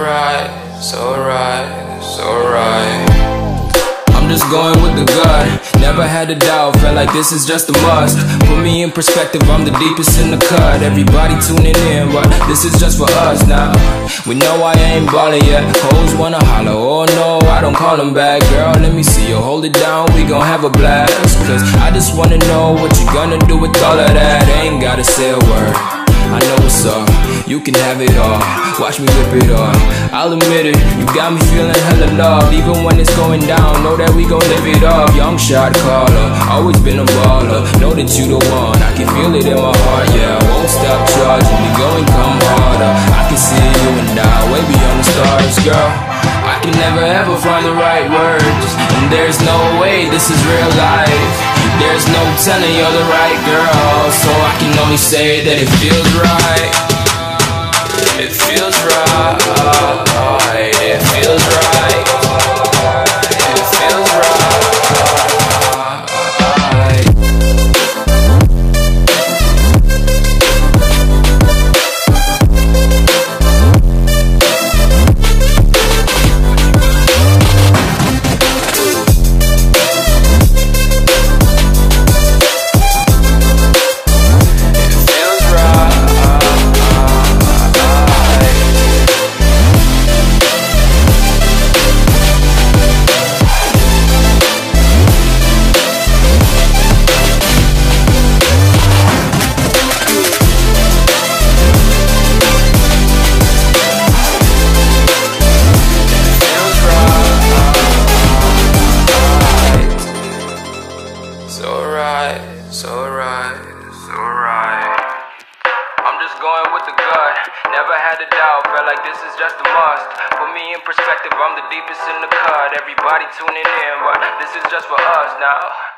right, so right, so right. I'm just going with the gut, never had a doubt, felt like this is just a must. Put me in perspective, I'm the deepest in the cut. Everybody tuning in, but this is just for us now. We know I ain't ballin' yet, hoes wanna holler, oh no, I don't call them back. Girl, let me see you hold it down, we gon' have a blast. Cause I just wanna know what you gonna do with all of that. Ain't gotta say a word, I know what's up, you can have it all. Watch me whip it up, I'll admit it, you got me feeling hella love. Even when it's going down, know that we gon' live it up. Young shot caller, always been a baller. Know that you the one, I can feel it in my heart. Yeah, I won't stop charging, we go and come harder. I can see you and I, way beyond the stars, girl. I can never ever find the right words, and there's no way this is real life. There's no telling you're the right girl, so I can only say that it feels right. It feels right, it feels right, it feels right. So right, so right. I'm just going with the gut, never had a doubt, felt like this is just a must. Put me in perspective, I'm the deepest in the cut. Everybody tuning in, but this is just for us now.